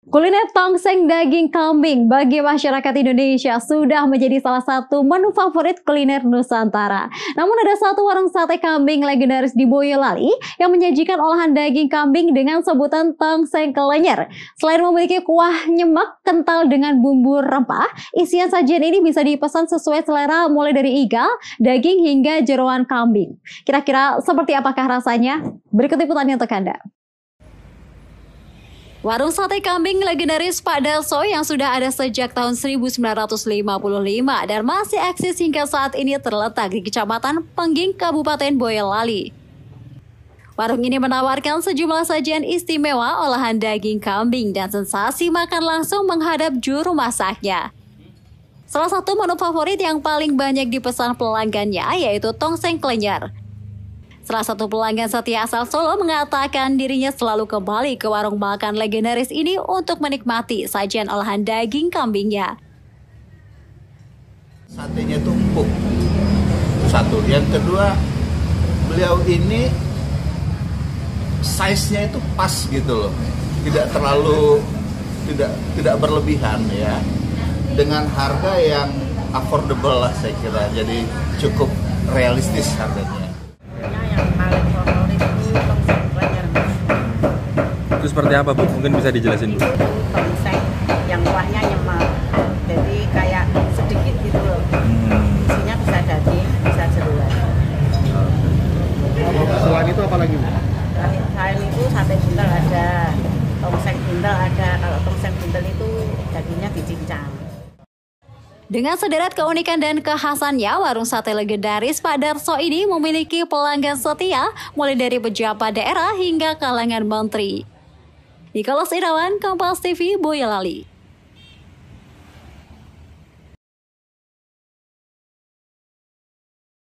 Kuliner tongseng daging kambing bagi masyarakat Indonesia sudah menjadi salah satu menu favorit kuliner Nusantara. Namun ada satu warung sate kambing legendaris di Boyolali yang menyajikan olahan daging kambing dengan sebutan tongseng kelenyer. Selain memiliki kuah nyemek kental dengan bumbu rempah, isian sajian ini bisa dipesan sesuai selera mulai dari iga, daging hingga jeroan kambing. Kira-kira seperti apakah rasanya? Berikut liputannya untuk Anda. Warung sate kambing legendaris Pak Darso yang sudah ada sejak tahun 1955 dan masih eksis hingga saat ini terletak di Kecamatan Pengging, Kabupaten Boyolali. Warung ini menawarkan sejumlah sajian istimewa olahan daging kambing dan sensasi makan langsung menghadap juru masaknya. Salah satu menu favorit yang paling banyak dipesan pelanggannya yaitu tongseng kelenyer. Salah satu pelanggan setia asal Solo mengatakan dirinya selalu kembali ke warung makan legendaris ini untuk menikmati sajian olahan daging kambingnya. Satenya itu empuk. Satu. Yang kedua, beliau ini size-nya itu pas gitu loh. Tidak terlalu tidak berlebihan ya. Dengan harga yang affordable lah saya kira. Jadi cukup realistis harganya. Yang paling favorit itu tongseng kelenyer. Itu seperti apa, Bu? Mungkin bisa dijelasin, Bu. Itu tongseng yang kuahnya nyemek, jadi kayak sedikit gitu loh. Isinya bisa daging, bisa jeroan. Selain itu apa lagi, Bu? Selain itu sate buntel ada, tongseng buntel ada. Kalau tongseng buntel itu dagingnya dicincang. Dengan sederet keunikan dan kekhasannya, warung sate legendaris Pak Darso ini memiliki pelanggan setia mulai dari pejabat daerah hingga kalangan menteri. Nicholas Irawan, Kompas TV, Boyolali.